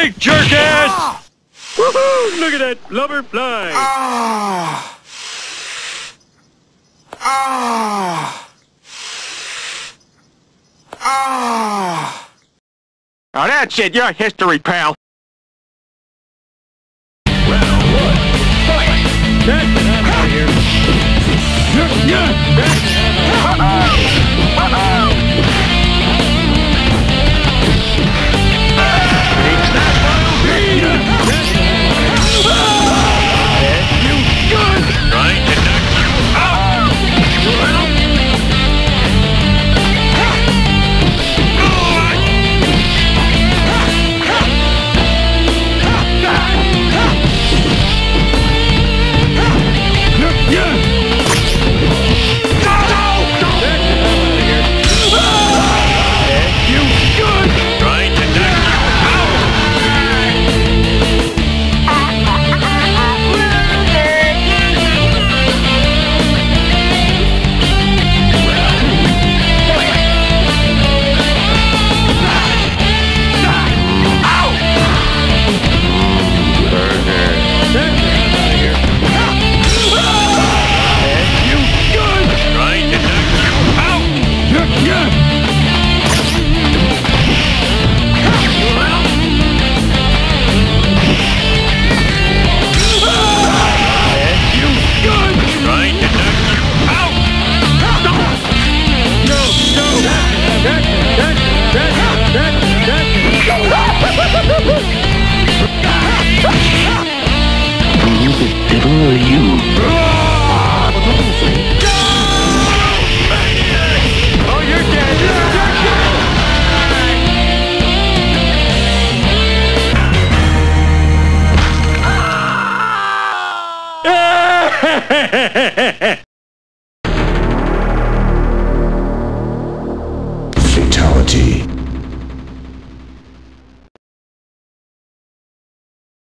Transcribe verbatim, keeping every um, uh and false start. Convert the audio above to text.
Hey, jerk-ass! Woohoo! Look at that blubber fly! Ah! Ah! Ah! Oh, that's it. You're history, pal. Round one. Fight! That's it, I'm out of here. Yeah, yeah! That's it, I'm out of here. Take that, Wild Beat! That's it, I'm out of here. You good! Trying to knock you out! Well... Fatality.